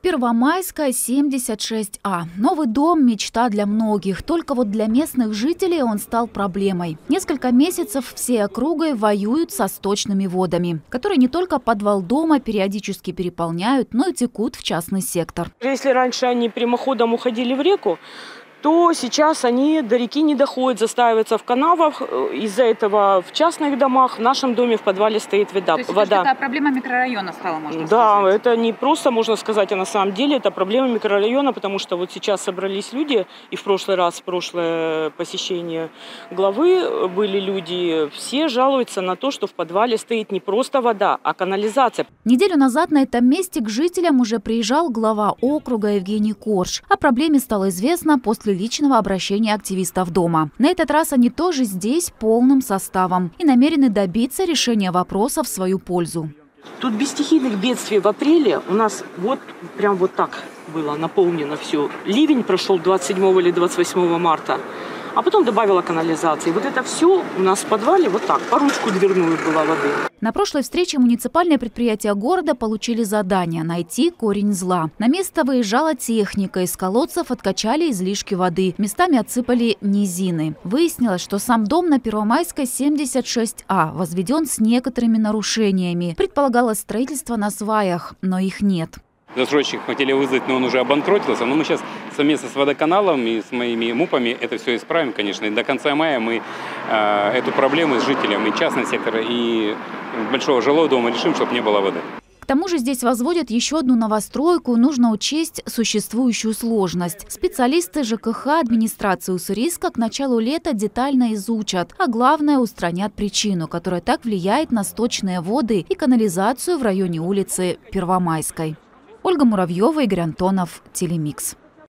Первомайская, 76А. Новый дом – мечта для многих. Только вот для местных жителей он стал проблемой. Несколько месяцев всей округой воюют со сточными водами, которые не только подвал дома периодически переполняют, но и текут в частный сектор. Если раньше они прямоходом уходили в реку, то сейчас они до реки не доходят, застаиваются в канавах. Из-за этого в частных домах, в нашем доме в подвале стоит вода. То есть это проблема микрорайона стала, можно сказать? Да, это не просто можно сказать, а на самом деле это проблема микрорайона, потому что вот сейчас собрались люди, и в прошлое посещение главы были люди, все жалуются на то, что в подвале стоит не просто вода, а канализация. Неделю назад на этом месте к жителям уже приезжал глава округа Евгений Корж. О проблеме стало известно после личного обращения активистов дома. На этот раз они тоже здесь полным составом и намерены добиться решения вопроса в свою пользу. Тут без стихийных бедствий в апреле у нас прям вот так было наполнено все. Ливень прошел 27 или 28 марта, а потом добавила канализации. Вот это все у нас в подвале вот так, по ручку дверную была воды. На прошлой встрече муниципальные предприятия города получили задание найти корень зла. На место выезжала техника, из колодцев откачали излишки воды, местами отсыпали низины. Выяснилось, что сам дом на Первомайской, 76А, возведен с некоторыми нарушениями. Предполагалось строительство на сваях, но их нет. Застройщик хотели вызвать, но он уже обанкротился. Но мы сейчас совместно с водоканалом и с моими МУПами это все исправим, конечно. И до конца мая мы эту проблему с жителями частного сектора и большого жилого дома решим, чтобы не было воды. К тому же здесь возводят еще одну новостройку, нужно учесть существующую сложность. Специалисты ЖКХ администрации Уссурийска к началу лета детально изучат, а главное устранят причину, которая так влияет на сточные воды и канализацию в районе улицы Первомайской. Ольга Муравьева, Игорь Антонов, Телемикс.